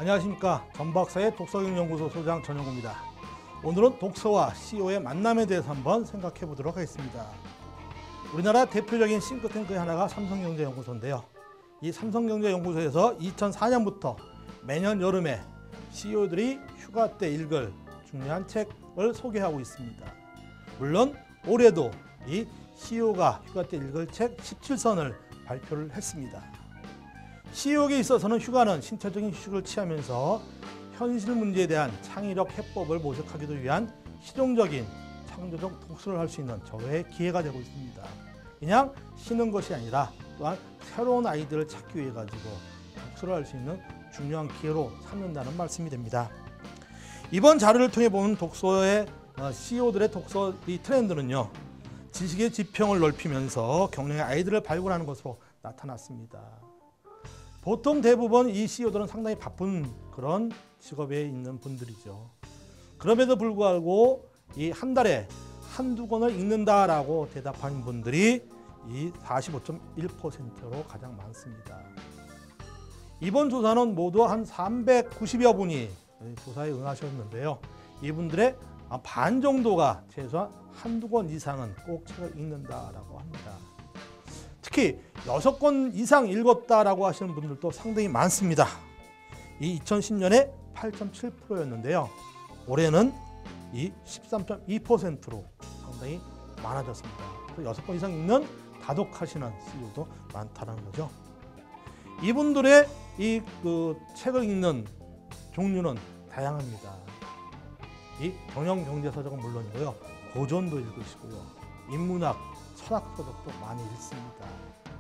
안녕하십니까. 전박사의 독서교육연구소 소장 전영구입니다. 오늘은 독서와 CEO의 만남에 대해서 한번 생각해 보도록 하겠습니다. 우리나라 대표적인 싱크탱크의 하나가 삼성경제연구소인데요. 이 삼성경제연구소에서 2004년부터 매년 여름에 CEO들이 휴가 때 읽을 중요한 책을 소개하고 있습니다. 물론 올해도 이 CEO가 휴가 때 읽을 책 17선을 발표를 했습니다. CEO에게 있어서는 휴가는 신체적인 휴식을 취하면서 현실 문제에 대한 창의력 해법을 모색하기도 위한 실용적인 창조적 독서를 할 수 있는 절호의 기회가 되고 있습니다. 그냥 쉬는 것이 아니라 또한 새로운 아이디어를 찾기 위해 가지고 독서를 할 수 있는 중요한 기회로 삼는다는 말씀이 됩니다. 이번 자료를 통해 보는 독서의 CEO들의 독서 이 트렌드는요, 지식의 지평을 넓히면서 경영의 아이디어를 발굴하는 것으로 나타났습니다. 보통 대부분 이 CEO들은 상당히 바쁜 그런 직업에 있는 분들이죠. 그럼에도 불구하고 이 한 달에 한두 권을 읽는다라고 대답하는 분들이 이 45.1%로 가장 많습니다. 이번 조사는 모두 한 390여 분이 조사에 응하셨는데요. 이분들의 반 정도가 최소한 한두 권 이상은 꼭 책을 읽는다라고 합니다. 특히 6권 이상 읽었다라고 하시는 분들도 상당히 많습니다. 이 2010년에 8.7%였는데요. 올해는 이 13.2%로 상당히 많아졌습니다. 6권 이상 읽는 다독하시는 CEO도 많다는 거죠. 이분들의 이 책을 읽는 종류는 다양합니다. 이 경영 경제서적은 물론이고요. 고전도 읽으시고요. 인문학, 철학 서적도 많이 읽습니다.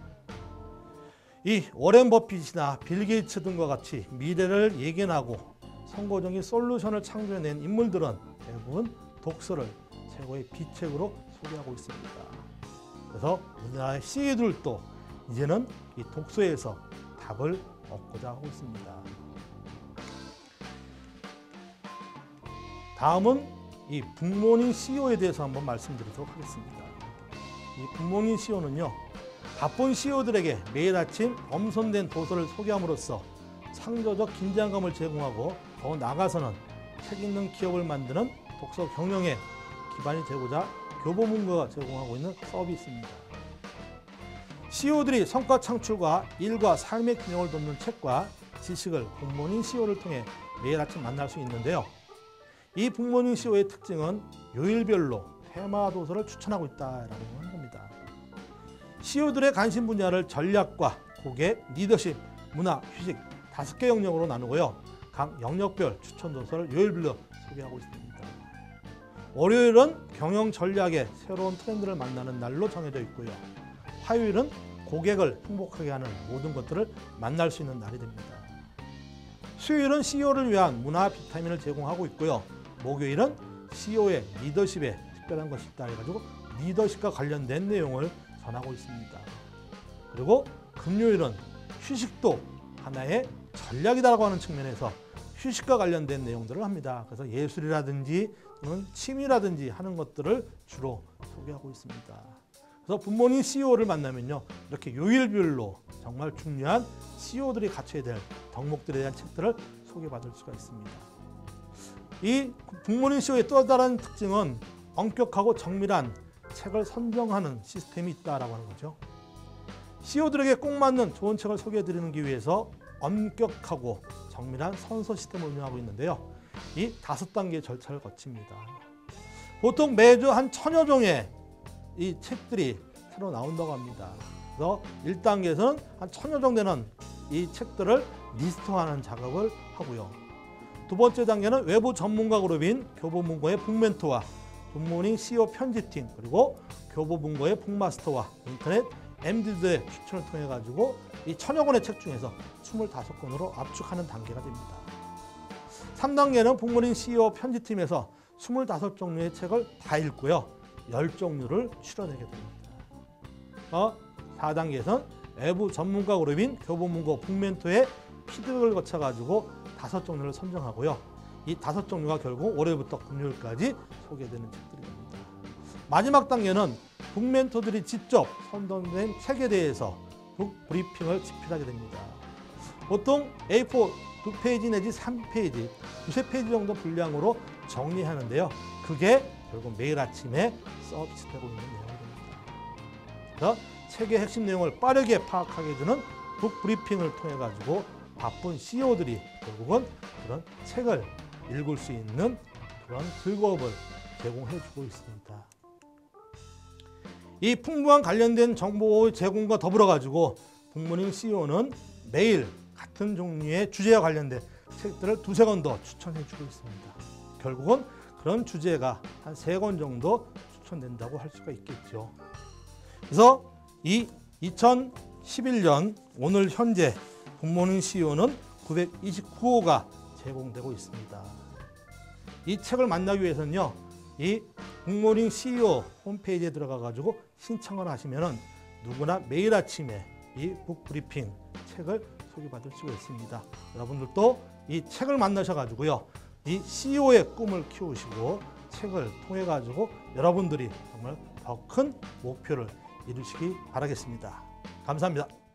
이 워렌 버핏이나 빌 게이츠 등과 같이 미래를 예견하고 선거적인 솔루션을 창조해낸 인물들은 대부분 독서를 최고의 비책으로 소개하고 있습니다. 그래서 우리나라의 CEO들도 이제는 이 독서에서 답을 얻고자 하고 있습니다. 다음은 이 굿모닝 CEO에 대해서 한번 말씀드리도록 하겠습니다. 이 굿모닝 CEO는요, 바쁜 CEO들에게 매일 아침 엄선된 도서를 소개함으로써 창조적 긴장감을 제공하고 더 나아가서는 책 읽는 기업을 만드는 독서 경영의 기반이 되고자 교보문고가 제공하고 있는 서비스입니다. CEO들이 성과 창출과 일과 삶의 균형을 돕는 책과 지식을 굿모닝 CEO를 통해 매일 아침 만날 수 있는데요. 이 굿모닝 CEO의 특징은 요일별로 테마 도서를 추천하고 있다라고 하는 겁니다. CEO들의 관심 분야를 전략과 고객, 리더십, 문화, 휴식 5개 영역으로 나누고요. 각 영역별 추천 도서를 요일별로 소개하고 있습니다. 월요일은 경영 전략의 새로운 트렌드를 만나는 날로 정해져 있고요. 화요일은 고객을 행복하게 하는 모든 것들을 만날 수 있는 날이 됩니다. 수요일은 CEO를 위한 문화 비타민을 제공하고 있고요. 목요일은 CEO의 리더십에 특별한 것이 있다 해가지고 리더십과 관련된 내용을 전하고 있습니다. 그리고 금요일은 휴식도 하나의 전략이라고 하는 측면에서 휴식과 관련된 내용들을 합니다. 그래서 예술이라든지 취미라든지 하는 것들을 주로 소개하고 있습니다. 그래서 굿모닝 CEO를 만나면요, 이렇게 요일별로 정말 중요한 CEO들이 갖춰야 될 덕목들에 대한 책들을 소개받을 수가 있습니다. 이 굿모닝 CEO의 또 다른 특징은 엄격하고 정밀한 책을 선정하는 시스템이 있다라고 하는 거죠. CEO들에게 꼭 맞는 좋은 책을 소개해드리는 기 위해서 엄격하고 정밀한 선서 시스템을 운영하고 있는데요. 이 5단계 절차를 거칩니다. 보통 매주 한 1000여 종의 이 책들이 새로 나온다고 합니다. 그래서 1단계에서는 한 1000여 종 되는 이 책들을 리스트화하는 작업을 하고요. 두 번째 단계는 외부 전문가 그룹인 교보문고의 북멘토와 굿모닝 CEO 편집팀, 그리고 교보문고의 북마스터와 인터넷 MD들의 추천을 통해 가지고 이 1000여 권의 책 중에서 25권으로 압축하는 단계가 됩니다. 3단계는 굿모닝 CEO 편집팀에서 25종류의 책을 다 읽고요. 10종류를 추려내게 됩니다. 4단계에서는 외부 전문가 그룹인 교보문고 북멘토의 피드백을 거쳐 가지고 5종류를 선정하고요. 이 5종류가 결국 월요일부터 금요일까지 소개되는 책들이 됩니다. 마지막 단계는 북멘토들이 직접 선정된 책에 대해서 북 브리핑을 집필하게 됩니다. 보통 A4 2페이지 내지 3페이지, 두세 페이지 정도 분량으로 정리하는데요. 그게 결국 매일 아침에 서비스되고 있는 내용입니다. 그래서 책의 핵심 내용을 빠르게 파악하게 해주는 북 브리핑을 통해 가지고 바쁜 CEO들이 결국은 그런 책을 읽을 수 있는 그런 즐거움을 제공해 주고 있습니다. 이 풍부한 관련된 정보 제공과 더불어 가지고 북모닝 CEO는 매일 같은 종류의 주제와 관련된 책들을 두세 권 더 추천해 주고 있습니다. 결국은 그런 주제가 한 3권 정도 추천된다고 할 수가 있겠죠. 그래서 이 2011년 오늘 현재 북모닝 CEO는 929호가 제공되고 있습니다. 이 책을 만나기 위해서는요, 이 북모닝 CEO 홈페이지에 들어가 가지고 신청을 하시면은 누구나 매일 아침에 이 북브리핑 책을 소개받을 수가 있습니다. 여러분들도 이 책을 만나셔 가지고요, 이 CEO의 꿈을 키우시고 책을 통해 가지고 여러분들이 정말 더 큰 목표를 이루시기 바라겠습니다. 감사합니다.